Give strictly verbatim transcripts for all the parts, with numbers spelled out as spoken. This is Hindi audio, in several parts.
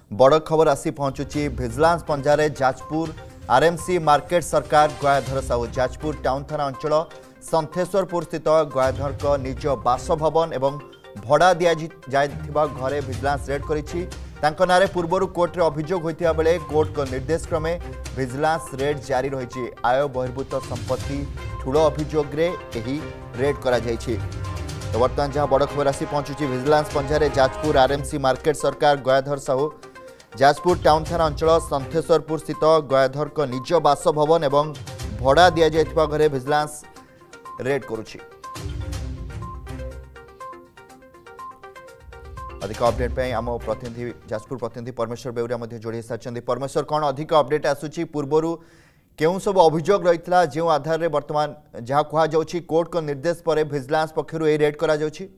बड़ खबर आसी पहुंचुची विजिलेंस पंजारे जाजपुर आरएमसी मार्केट सरकार गयाधर साहू जाजपुर टाउन थाना अंचल संथेश्वरपुर स्थित गयाधर को निज बासभवन एवं भड़ा दि जाइथिबा घरे विजिलेंस रेड करिछि। तांको नारे पूर्वरु कोर्ट रे अभियोग होइथिबा बेले कोर्ट को निर्देश क्रमे विजिलेंस रेड जारी रहिछि। आय बहिर्भूत संपत्ति ठूल अभियोग रे एही रेड करा जाइछि। तो वर्तमान जहां बड़ खबर आसी पहुंचुछि विजिलेंस पंजारे जाजपुर आरएमसी मार्केट सरकार गयाधर साहू जाजपुर टाउन थाना अंचल संथेश्वरपुर स्थित गयाधर को निज बासभवन एवं भड़ा दि जाइथिबा घरे विजिलेंस रेड करुछि। अधिक अपडेट पे आम प्रतिनिधि जाजपुर प्रतिनिधि परमेश्वर बेउरिया जोड़ी सारी। परमेश्वर कौन अधिक अपडेट आसूची पूर्वर केउं सब अभियोग रही जो आधार रे वर्तमान जहाँ कहुच्छी कोर्ट को निर्देश पर विजिलेंस पक्षर ये रेड करा जाउछि?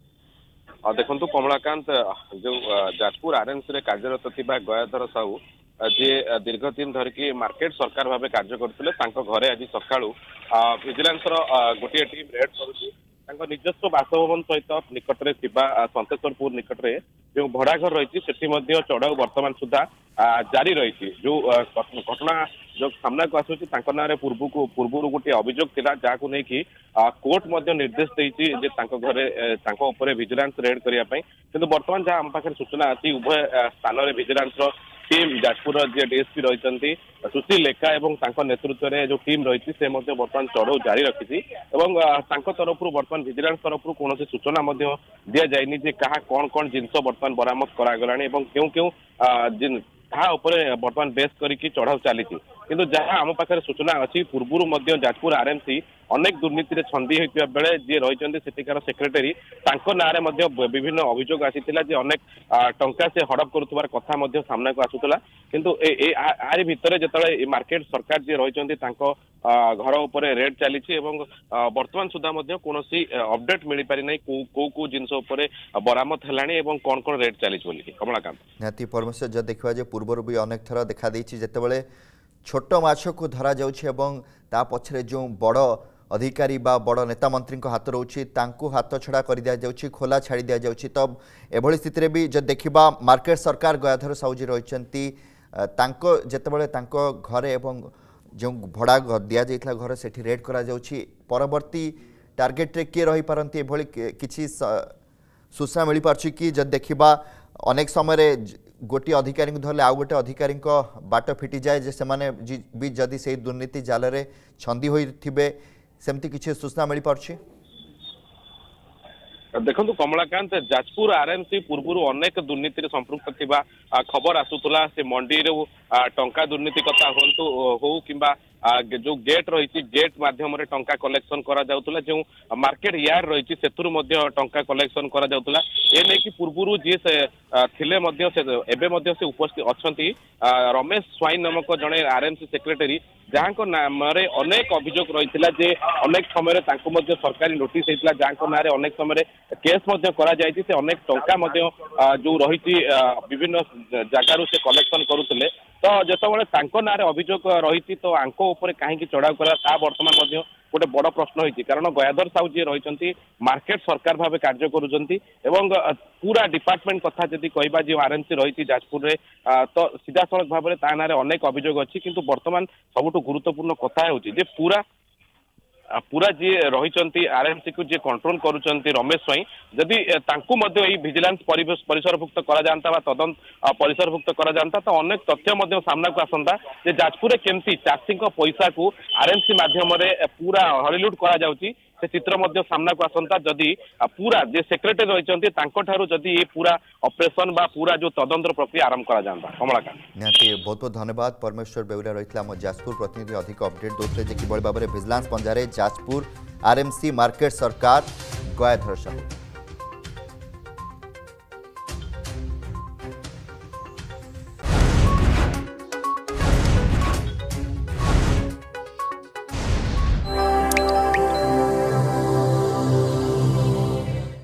देखो कमलाकांत जो जाजपुर आरएमसी कार्यरत थिबा गयाधर साहू जी दीर्घ दिन धरिकी मार्केट सरकार भाव कार्य करते घरे आज सकाळू विजिलेंस गोटे टीम रेड करुछि। निजस्व बासभवन सहित निकट में संतेश्वरपुर निकट में जो भड़ा घर रही चढ़ाऊ वर्तमान सुधा जारी रही। जो घटना जो सामना को आसूची ना पूर्व को पूर्व गोटे अभियोग थिला जहां नहीं कोर्ट निर्देश देती घरे विजिलेंस रेड करने किंतु वर्तमान जहां आम पाखे सूचना अच्छी उभय स्थान में विजिलेंस टीम जाजपुर जी डीएसपी रही सुशील लेखा और नेतृत्व में जो टीम रही से बर्तमान चढ़ाऊ जारी रखी तरफ बर्तमान विजिलेंस तरफ कौन सूचना दि जाए जे क्या कौन कौन जिनस बर्तमान बरामद करागला क्यों क्यों बर्तमान बेस करके चढ़ाऊ चली किंतु जहां आम पाखे सूचना अच्छी पूर्व जाजपुर आरएमसी अनेक दुर्नीति छंदी होता बेले जी रही सेठिकार सेक्रेटरी ना विभिन्न अभियोग आसीला अनेक टंका से हड़प करुवार कथा सामना को आसूला किंतु आरी भितर जिते मार्केट सरकार जी रही घर उपर रेड चली वर्तमान सुधा कौन अपडेट मिल पारि ना कौ कौ जिनस बरामद है कौन कौन रेड चली कमलाकांत निहाती परमेश्वर जब देखा पूर्वर भी अनेक थर देखा जिते छोट माछ को धरा जा पछरे जो बड़ अधिकारी बा बड़ नेता मंत्री हाथ रोचे हाथ छड़ा कर दि जाउछि खोला छाड़ी दि जाउछि। तब एभली स्थिति भी जब देखा मार्केट सरकार गयाधर साहू जी रही जितेबाला घरे एवं जो भड़ा दि जाइथिला घर से रेड करा जाउछि परवर्ती टार्गेट रे किए रही पारंती एभली किछि सूचना मिल पारछि कि जब देखा अनेक समय गोटे अधिकारी धरले आउ गोटे अधिकारी बाट फिटी जाए जे सेमाने भी जदि से दुर्नीति जाल रे छंदी होइथिबे सेमती किछि सूचना मिल पारछि? देखो कमलाकांत जाजपुर आरएमसी पूर्व अनेक दुर्नीति संपृक्त थिबा खबर आसूला से मंडी टंका दुर्नीति कथा हूँ हो कि जो गेट रही गेट माध्यम टंका कलेक्शन करा जाउतला जो मार्केट यार्ड रही से टंका कलेक्शन करा जाउतला ए नै कि पूर्व जी से थिले मध्य से एबे मध्य से उपस्थित अछंती रमेश स्वाइन नामक जड़े आरएमसी सेक्रेटरी जहां नाम अनेक अभियोग रही जे अनेक समय सरकारी नोटिस होता जहां ना अनेक समय केस करा जायछि से अनेक टंका जो रही विभिन्न जगार से कलेक्शन करुले तो जिते ना अभियोग रही तो आंको उपर कहीं चढ़ाऊ कला बर्तमान गोटे बड़ प्रश्न होती कारण गयाधर साहू जी रही मार्केट सरकार भाव कार्य करुँच पूरा डिपार्टमेंट कथा जदि कहबा जो आरएमसी रही जाजपुर रे तो सीधा सड़क भाव में ता ना अनेक अभियोग अच्छी किंतु बर्तमान सबुठ गुरुत्वपूर्ण कथा है जे पूरा पूरा जी रही आरएमसी को जी कंट्रोल करुँच रमेश स्वाई जदि विजिलेंस परिसरभुक्त करा जाता तदंत परिसरभुक्त करा जाता तो अनेक तथ्य सामना को आसंता जे जाजपुर केमती चाषी पैसा को आरएमसी माध्यम पूरा हरिलुट करा जाउची से चित्र सामना को आसंता जदि पूरा जे सेक्रेटरी रही जदि पूरा ऑपरेशन बा पूरा जो तदंतर प्रक्रिया आरंभ करा जाता। कमलाकांत निहाती बहुत बहुत धन्यवाद परमेश्वर बेउरिया रही आम जाजपुर प्रतिनिधि अधिक अपडेट दोते कि भाव में विजिलेंस पंजारे जाजपुर आरएमसी मार्केट सरकार गयाधर साहू।